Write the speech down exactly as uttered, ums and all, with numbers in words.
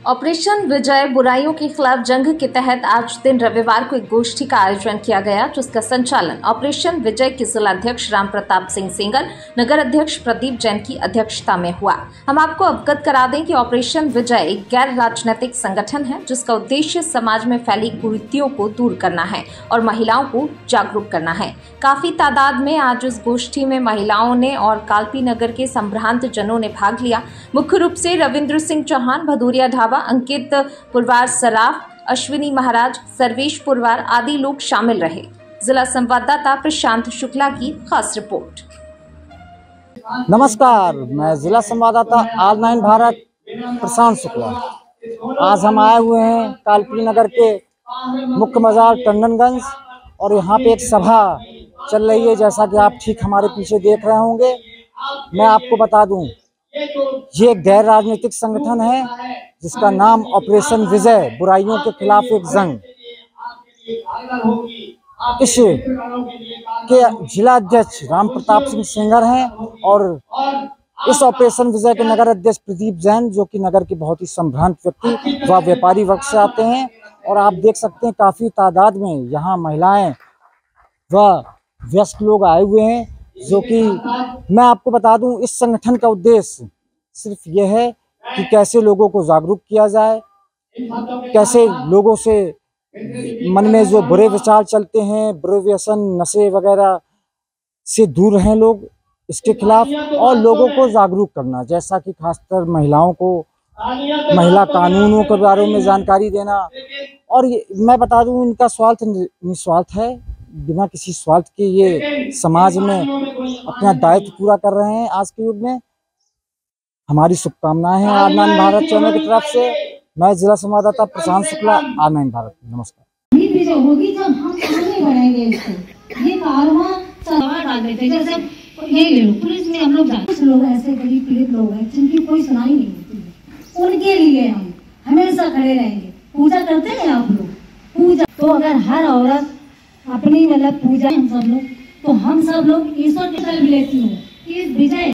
Operation विजय बुराइयों के खिलाफ जंग के तहत आज दिन रविवार को एक गोष्ठी का आयोजन किया गया, जिसका संचालन ऑपरेशन विजय के जिला अध्यक्ष राम प्रताप सिंह सेंगर, नगर अध्यक्ष प्रदीप जैन की अध्यक्षता में हुआ। हम आपको अवगत करा दें कि ऑपरेशन विजय एक गैर राजनीतिक संगठन है, जिसका उद्देश्य समाज में फैली कुरीतियों को दूर करना है और महिलाओं को जागरूक करना है। काफी तादाद में आज इस गोष्ठी में महिलाओं ने और कालपी नगर के संभ्रांत जनों ने भाग लिया। मुख्य रूप से रविंद्र सिंह चौहान, भदौरिया ढाबा, अंकित पुरवार, सराफ, अश्विनी महाराज, सर्वेश पुरवार आदि लोग शामिल रहे। जिला संवाददाता प्रशांत शुक्ला की खास रिपोर्ट। नमस्कार, मैं जिला संवाददाता आल नाइन भारत प्रशांत शुक्ला। आज हम आए हुए हैं कालपी नगर के मुख्य बाजार टंडनगंज और यहाँ पे एक सभा चल रही है, जैसा कि आप ठीक हमारे पीछे देख रहे होंगे। मैं आपको बता दूं, ये एक गैर राजनीतिक संगठन है जिसका नाम ऑपरेशन विजय बुराइयों के खिलाफ एक जंग। इस के जिला अध्यक्ष राम प्रताप सिंह सेंगर हैं और इस ऑपरेशन विजय के नगर अध्यक्ष प्रदीप जैन, जो कि नगर के बहुत ही संभ्रांत व्यक्ति व व्यापारी वर्ग से आते हैं। और आप देख सकते हैं काफी तादाद में यहाँ महिलाएं व वयस्क लोग आए हुए हैं। जो कि मैं आपको बता दूं, इस संगठन का उद्देश्य सिर्फ यह है कि कैसे लोगों को जागरूक किया जाए, कैसे लोगों से मन में जो बुरे विचार चलते हैं, बुरे व्यसन, नशे वगैरह से दूर रहें लोग, इसके खिलाफ और लोगों को जागरूक करना, जैसा कि खासकर महिलाओं को महिला कानूनों के बारे में जानकारी देना। और ये मैं बता दूं, इनका स्वार्थ निस्वार्थ है, बिना किसी स्वार्थ के ये समाज में अपना दायित्व पूरा कर रहे हैं। आज के युग में हमारी शुभकामनाएं हैं आल नाइन भारत चैनल की तरफ से। मैं जिला संवाददाता प्रशांत शुक्ला, आल नाइन भारत। नमस्कार। होगी जब हम सामने बढ़ाएंगे इसको, ये कारवां सवाल डाल देते, जैसे ये ले लो, पुलिस में हम लोग जाते, कुछ लोग ऐसे गरीब पीड़ित लोग हैं जिनकी कोई सुनाई नहीं होती है, उनके लिए हम हमेशा खड़े रहेंगे। पूजा करते हैं आप लोग, पूजा तो अगर हर औरत अपनी मतलब पूजा हम सब लोग, तो हम सब लोग ईश्वर की तरफ लेती हूँ कि विजय